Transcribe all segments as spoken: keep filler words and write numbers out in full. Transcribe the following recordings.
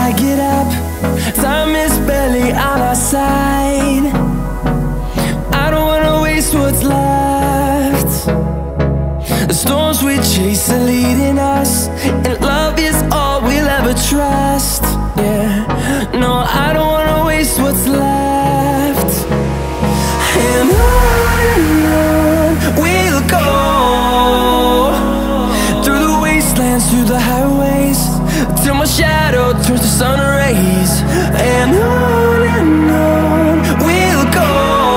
I get up, time is barely on our side. I don't wanna waste what's left. The storms we chase are leading us, and love is all we'll ever trust. Yeah, no, I don't wanna waste what's left. And on and on we'll go, through the wastelands, through the highways, till my shadow turns to sun rays. And on and on we'll go,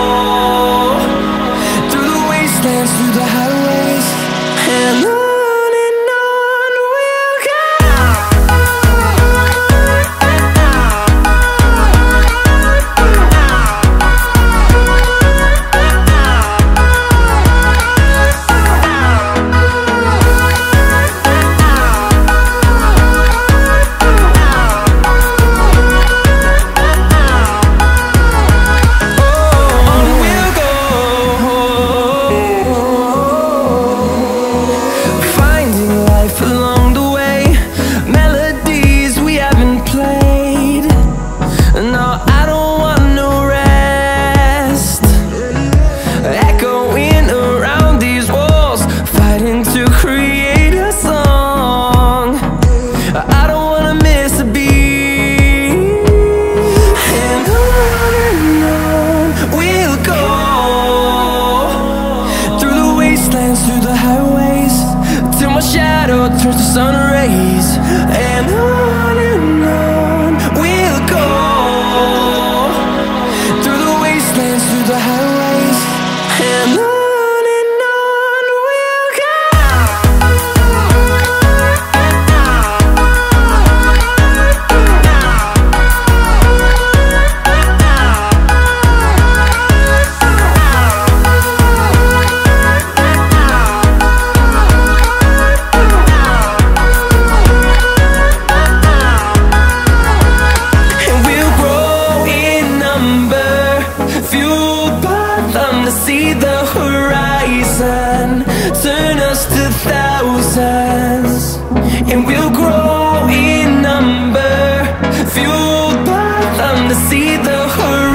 through the wastelands, through the highways, and on. Through the highways, till my shadow turns to sun rays. And on and on we'll go, through the wastelands, through the highways, and on. To see the horizon turn us to thousands, and we'll grow in number, fueled by them to see the horizon.